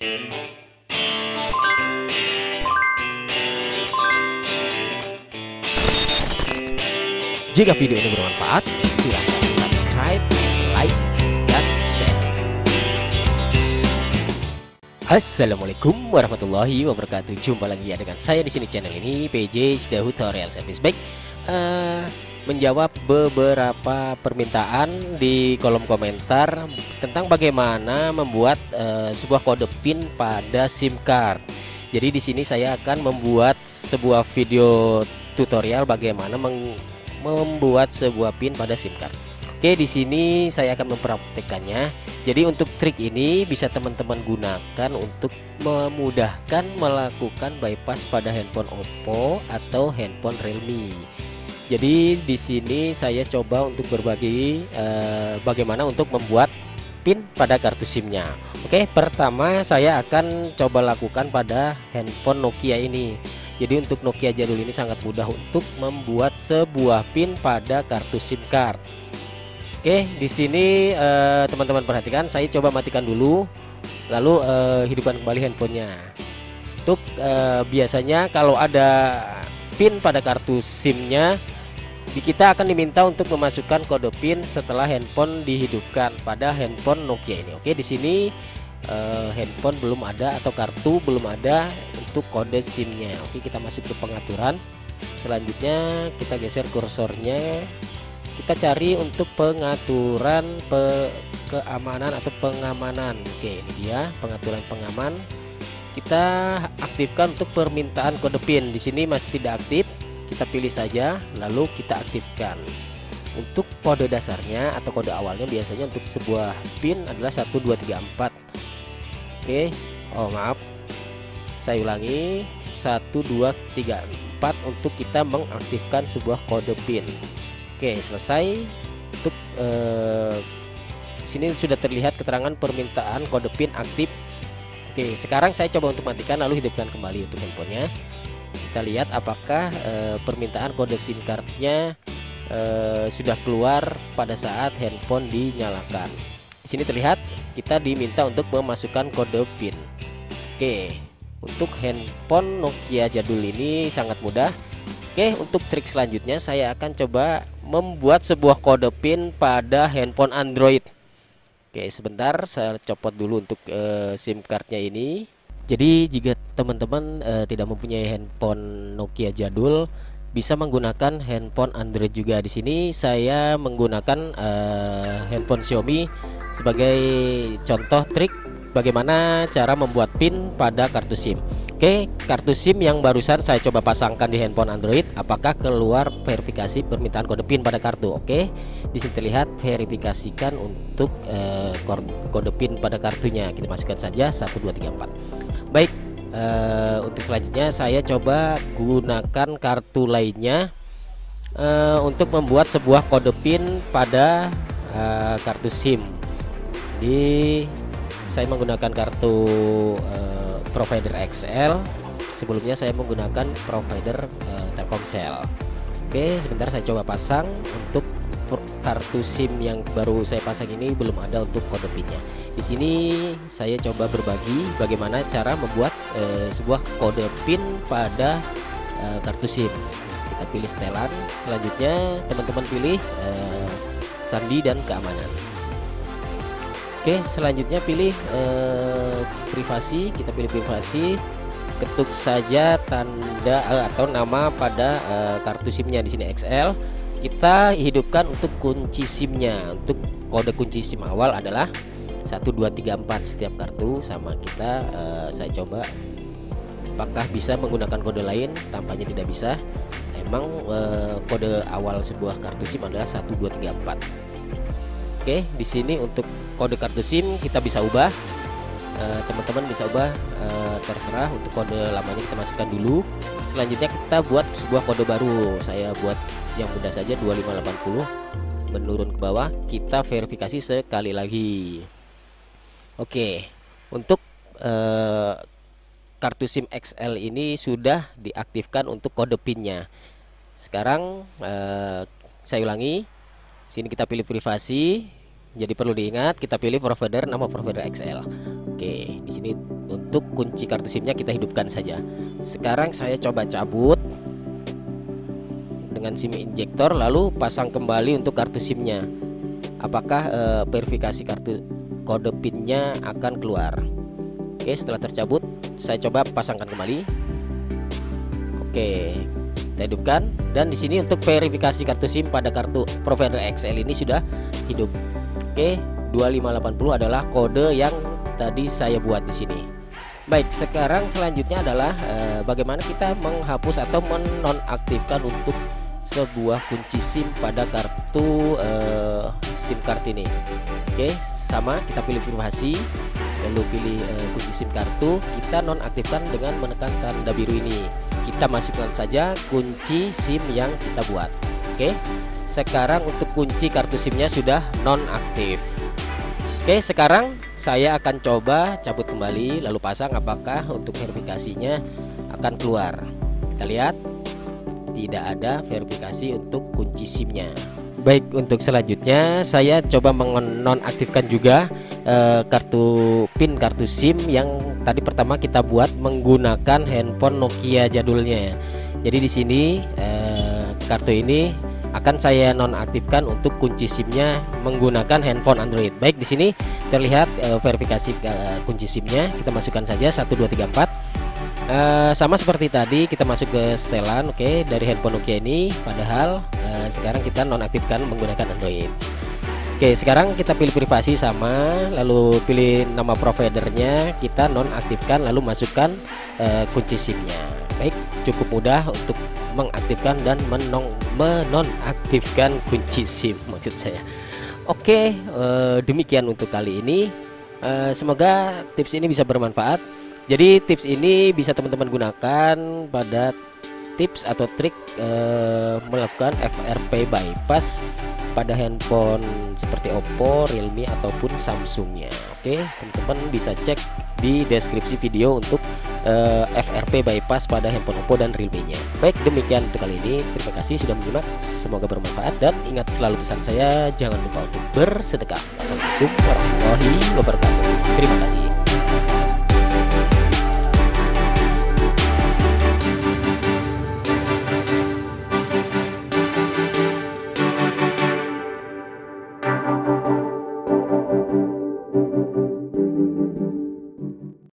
Jika video ini bermanfaat, silakan subscribe, like, dan share. Assalamualaikum warahmatullahi wabarakatuh. Jumpa lagi ya dengan saya di sini channel ini PJ Sudah Tutorial Service. Baik, menjawab beberapa permintaan di kolom komentar tentang bagaimana membuat sebuah kode PIN pada SIM card. Jadi di sini saya akan membuat sebuah video tutorial bagaimana membuat sebuah PIN pada SIM card. Oke, di sini saya akan mempraktekannya. Jadi untuk trik ini bisa teman-teman gunakan untuk memudahkan melakukan bypass pada handphone Oppo atau handphone Realme. Jadi di sini saya coba untuk berbagi bagaimana untuk membuat PIN pada kartu SIM-nya. Oke, pertama saya akan coba lakukan pada handphone Nokia ini. Jadi untuk Nokia jadul ini sangat mudah untuk membuat sebuah PIN pada kartu SIM card. Oke, di sini teman-teman perhatikan, saya coba matikan dulu, lalu hidupkan kembali handphonenya. Untuk biasanya kalau ada PIN pada kartu SIM-nya, kita akan diminta untuk memasukkan kode PIN setelah handphone dihidupkan pada handphone Nokia ini. Oke, di sini handphone belum ada atau kartu belum ada untuk kode SIM-nya. Oke, kita masuk ke pengaturan. Selanjutnya kita geser kursornya. Kita cari untuk pengaturan keamanan atau pengamanan. Oke, ini dia pengaturan pengaman. Kita aktifkan untuk permintaan kode PIN. Di sini masih tidak aktif. Kita pilih saja lalu kita aktifkan. Untuk kode dasarnya atau kode awalnya biasanya untuk sebuah PIN adalah 1 2 3 4. Oke, maaf, saya ulangi, 1 2 3 4 untuk kita mengaktifkan sebuah kode PIN. Oke, selesai. Untuk sini sudah terlihat keterangan permintaan kode PIN aktif. Oke, sekarang saya coba untuk matikan lalu hidupkan kembali untuk handphonenya. Kita lihat apakah permintaan kode SIM cardnya sudah keluar pada saat handphone dinyalakan. Di sini terlihat kita diminta untuk memasukkan kode PIN. Oke, untuk handphone Nokia jadul ini sangat mudah. Oke, untuk trik selanjutnya saya akan coba membuat sebuah kode PIN pada handphone Android. Oke, sebentar saya copot dulu untuk SIM cardnya ini. Jadi jika teman-teman tidak mempunyai handphone Nokia jadul, bisa menggunakan handphone Android juga. Di sini saya menggunakan handphone Xiaomi sebagai contoh trik bagaimana cara membuat PIN pada kartu SIM. Oke, kartu SIM yang barusan saya coba pasangkan di handphone Android, apakah keluar verifikasi permintaan kode PIN pada kartu? Oke, di sini terlihat verifikasikan untuk kode PIN pada kartunya. Kita masukkan saja 1 2 3 4. Baik, untuk selanjutnya saya coba gunakan kartu lainnya untuk membuat sebuah kode PIN pada kartu SIM. Saya menggunakan kartu provider XL. Sebelumnya saya menggunakan provider Telkomsel. Oke, sebentar saya coba pasang. Untuk kartu SIM yang baru saya pasang ini belum ada untuk kode PIN-nya. Di sini saya coba berbagi bagaimana cara membuat sebuah kode PIN pada kartu SIM. Kita pilih setelan. Selanjutnya teman-teman pilih sandi dan keamanan. Oke, selanjutnya pilih privasi. Kita pilih privasi. Ketuk saja tanda atau nama pada kartu SIM-nya, di sini XL. Kita hidupkan untuk kunci SIM-nya. Untuk kode kunci SIM awal adalah 1 2 3 4 setiap kartu sama kita. Saya coba apakah bisa menggunakan kode lain. Tampaknya tidak bisa. Emang kode awal sebuah kartu SIM adalah 1 2 3 4. Oke, di sini untuk kode kartu SIM kita bisa ubah. Teman-teman bisa ubah, terserah. Untuk kode lamanya kita masukkan dulu. Selanjutnya kita buat sebuah kode baru. Saya buat yang mudah saja 2580. Menurun ke bawah, kita verifikasi sekali lagi. Oke, untuk kartu SIM XL ini sudah diaktifkan untuk kode PIN-nya. Sekarang saya ulangi. Sini kita pilih privasi. Jadi perlu diingat kita pilih provider, nama provider XL. Oke, di sini sini untuk kunci kartu SIM-nya kita hidupkan saja. Sekarang saya coba cabut dengan SIM injektor, lalu pasang kembali untuk kartu SIM-nya. Apakah verifikasi kartu kode PIN-nya akan keluar? Oke, setelah tercabut saya coba pasangkan kembali. Oke, kita hidupkan, dan di sini untuk verifikasi kartu SIM pada kartu provider XL ini sudah hidup. Oke, 2580 adalah kode yang tadi saya buat di sini. Baik, sekarang selanjutnya adalah bagaimana kita menghapus atau menonaktifkan untuk sebuah kunci SIM pada kartu SIM card ini. Oke, sama, kita pilih privasi, lalu pilih kunci SIM kartu, kita nonaktifkan dengan menekan tanda biru ini. Kita masukkan saja kunci SIM yang kita buat. Oke, sekarang untuk kunci kartu SIM-nya sudah nonaktif. Oke, sekarang saya akan coba cabut kembali lalu pasang, apakah untuk verifikasinya akan keluar. Kita lihat tidak ada verifikasi untuk kunci SIM-nya. Baik, untuk selanjutnya saya coba menonaktifkan juga kartu PIN kartu SIM yang tadi pertama kita buat menggunakan handphone Nokia jadulnya. Jadi di sini kartu ini akan saya nonaktifkan untuk kunci SIM-nya menggunakan handphone Android. Baik, di sini terlihat verifikasi kunci SIM-nya. Kita masukkan saja 1 2 3 4. Sama seperti tadi kita masuk ke setelan, oke, dari handphone Nokia ini. Padahal sekarang kita nonaktifkan menggunakan Android. Oke, sekarang kita pilih privasi sama, lalu pilih nama providernya, kita nonaktifkan, lalu masukkan kunci SIM-nya. Baik, cukup mudah untuk mengaktifkan dan menonaktifkan kunci SIM maksud saya. Oke, demikian untuk kali ini. Semoga tips ini bisa bermanfaat. Jadi tips ini bisa teman-teman gunakan pada tips atau trik melakukan FRP bypass pada handphone seperti Oppo, Realme ataupun Samsungnya. Oke, teman-teman bisa cek di deskripsi video untuk FRP bypass pada handphone Oppo dan Realme-nya. Baik, demikian untuk kali ini. Terima kasih sudah menyimak. Semoga bermanfaat, dan ingat selalu pesan saya, jangan lupa untuk bersedekah. Assalamualaikum warahmatullahi wabarakatuh. Terima kasih.